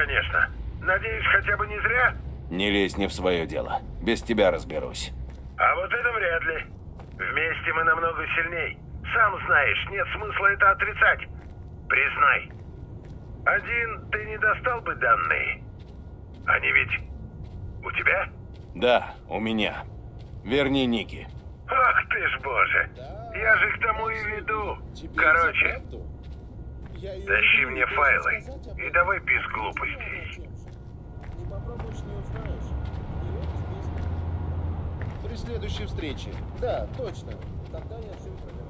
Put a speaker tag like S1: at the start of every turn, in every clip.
S1: конечно. Надеюсь, хотя бы не зря?
S2: Не лезь не в свое дело. Без тебя разберусь.
S1: А вот это вряд ли. Вместе мы намного сильней. Сам знаешь, нет смысла это отрицать. Признай. Один ты не достал бы данные? Они ведь у тебя?
S2: Да, у меня. Верни Ники.
S1: Ах ты ж боже. Я же к тому и веду. Короче, тащи мне файлы и давай без глупостей.
S3: Не попробуешь, не узнаешь. При следующей встрече. Да, точно. Тогда я все проверю.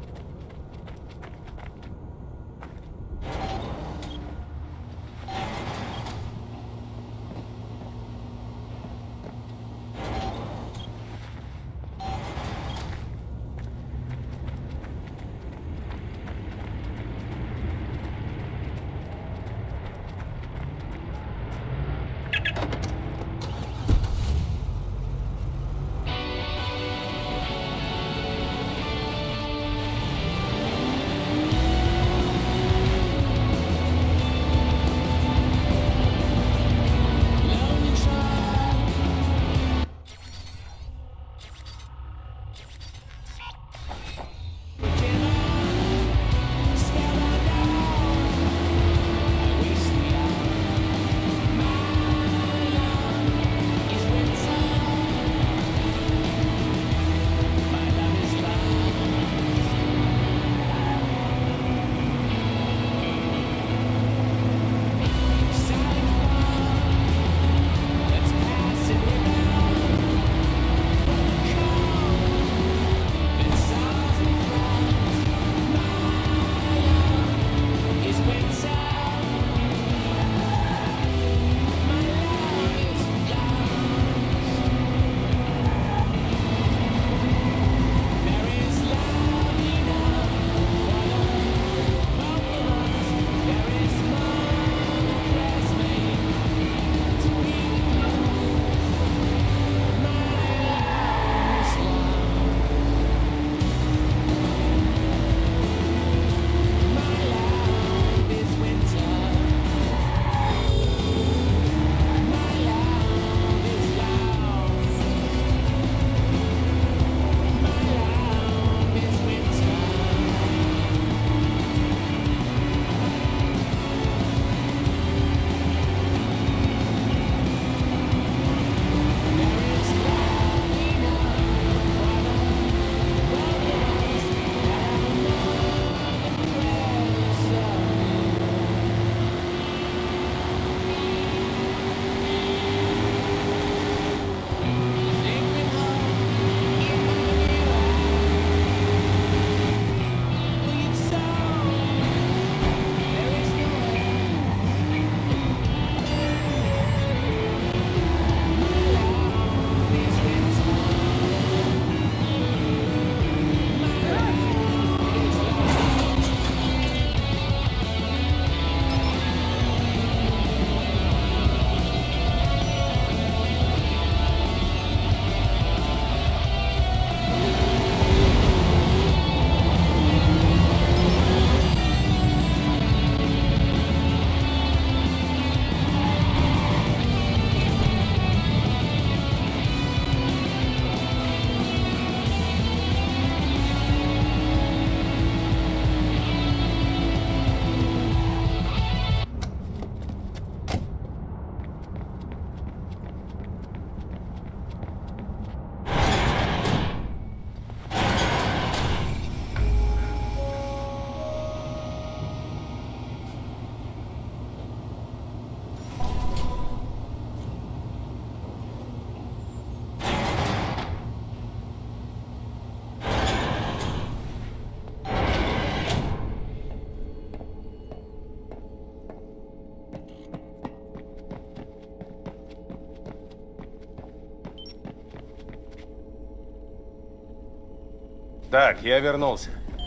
S2: Так, я вернулся.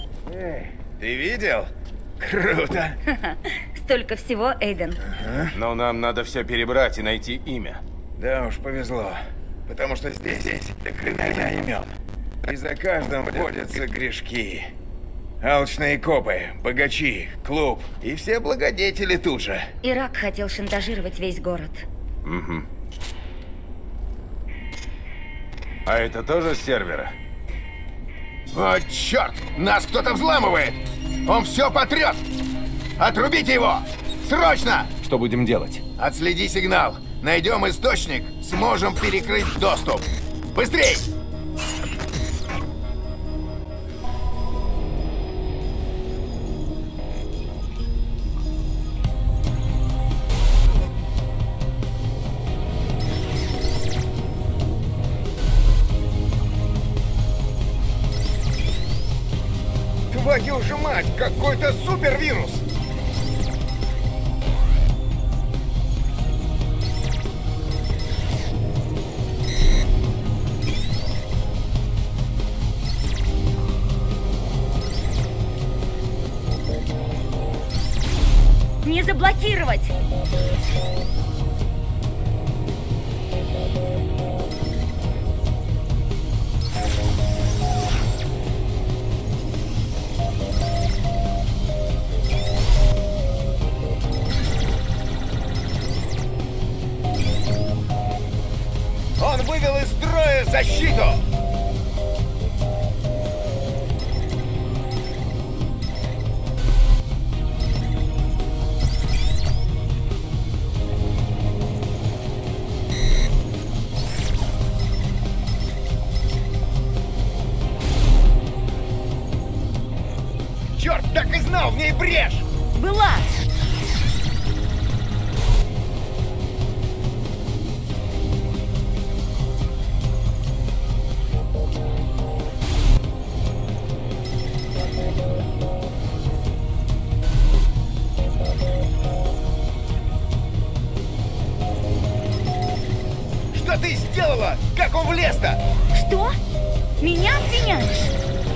S4: Эй, ты видел? Круто.
S5: Столько всего, Эйден.
S2: Но нам надо все перебрать и найти имя.
S4: Да уж, повезло. Потому что здесь до хрена имен. И за каждым водятся грешки. Алчные копы, богачи, клуб и все благодетели тут же.
S5: Ирак хотел шантажировать весь город.
S2: А это тоже с сервера?
S4: О, черт! Нас кто-то взламывает! Он все потрет! Отрубите его! Срочно!
S2: Что будем делать?
S4: Отследи сигнал. Найдем источник, сможем перекрыть доступ. Быстрей! Твою же мать, какой-то супервирус!
S5: Не заблокировать!
S4: Он вывел из строя защиту! Черт, так и знал, в ней брешь!
S5: Была!
S4: Что ты сделала? Как он влез-то?
S5: Что? Меня обвиняешь?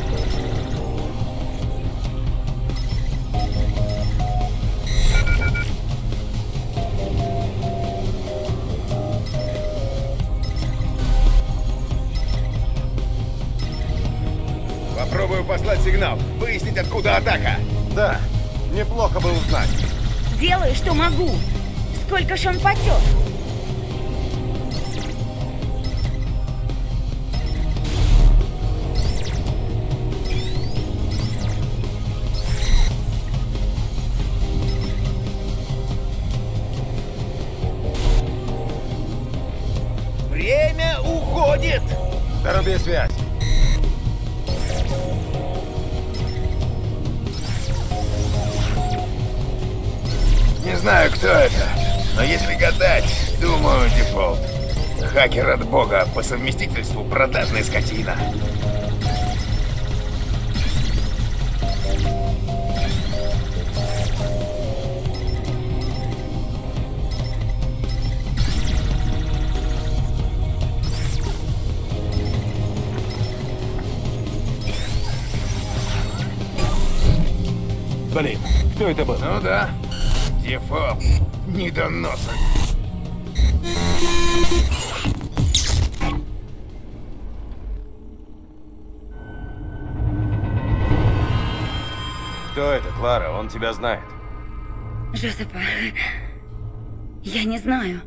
S4: Попробую послать сигнал, выяснить, откуда атака.
S2: Да, неплохо бы узнать.
S5: Делаю, что могу. Сколько ж он потек?
S4: Время уходит!
S2: Доруби связь.
S4: Не знаю, кто это, но если гадать, думаю, дефолт. Хакер от бога, по совместительству продажная скотина.
S2: Блин, кто это был?
S4: Ну да, дефолт, недоносок.
S2: Кто это, Клара? Он тебя знает.
S5: Жозепа, я не знаю.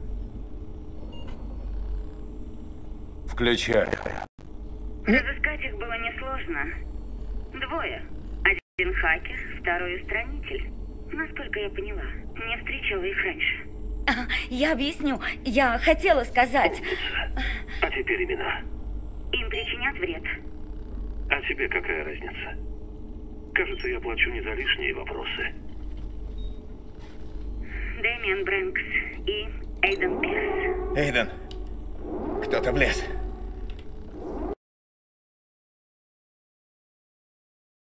S2: Включай.
S5: Разыскать их было несложно. Двое. Один хакер, второй устранитель. Насколько я поняла, не встречала их раньше. Я объясню. Я хотела сказать.
S6: А теперь имена.
S5: Им причинят вред.
S6: А тебе какая разница? Кажется, я плачу не за лишние вопросы.
S5: Дэмиан Брэнкс и Эйден Пирс.
S4: Эйден, кто-то влез.